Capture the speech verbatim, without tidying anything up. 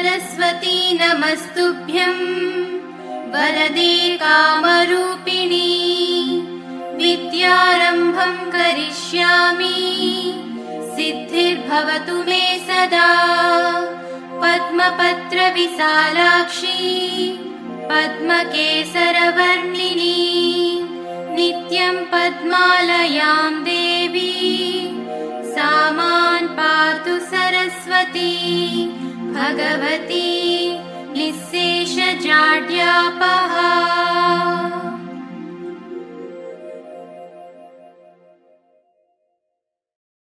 सरस्वती नमस्तुभ्यं वरदे कामरूपिणी विद्यारम्भं करिष्यामि सिद्धिर्भवतु मे सदा पद्मपत्रविशालाक्षी पद्मकेसरवर्णिनी नित्यं पद्मालयां देवी सा मां पातु सरस्वती भगवती निःशेषजाड्यापहा।